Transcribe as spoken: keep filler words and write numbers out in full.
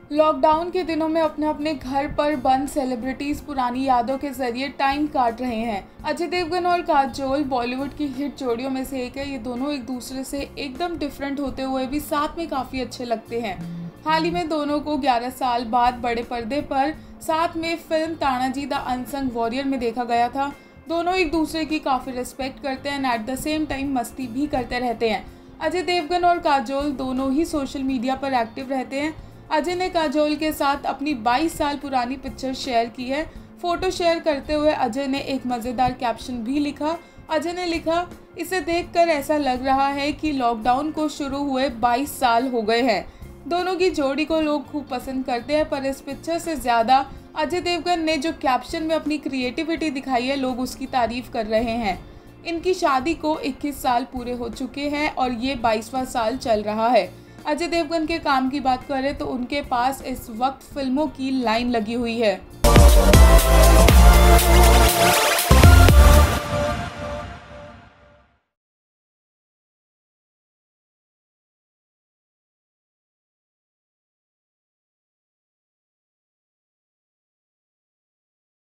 Lockdown के दिनों में अपने अपने घर पर बंद सेलिब्रिटीज पुरानी यादों के जरिए टाइम काट रहे हैं। अजय देवगन और काजोल बॉलीवुड की हिट जोड़ियों में से एक है। ये दोनों एक दूसरे से एकदम डिफरेंट होते हुए भी साथ में काफ़ी अच्छे लगते हैं। हाल ही में दोनों को ग्यारह साल बाद बड़े पर्दे पर साथ में film Tanaji the unsung warrior में देखा गया था। दोनों एक दूसरे की काफ़ी रिस्पेक्ट करते हैं and at the same time मस्ती भी करते रहते हैं। अजय देवगन और काजोल दोनों ही सोशल मीडिया पर एक्टिव रहते हैं। अजय ने काजोल के साथ अपनी बाईस साल पुरानी पिक्चर शेयर की है। फोटो शेयर करते हुए अजय ने एक मज़ेदार कैप्शन भी लिखा। अजय ने लिखा, इसे देखकर ऐसा लग रहा है कि लॉकडाउन को शुरू हुए बाईस साल हो गए हैं। दोनों की जोड़ी को लोग खूब पसंद करते हैं, पर इस पिक्चर से ज़्यादा अजय देवगन ने जो कैप्शन में अपनी क्रिएटिविटी दिखाई है, लोग उसकी तारीफ कर रहे हैं। इनकी शादी को इक्कीस साल पूरे हो चुके हैं और ये बाईसवां साल चल रहा है। अजय देवगन के काम की बात करें तो उनके पास इस वक्त फिल्मों की लाइन लगी हुई है।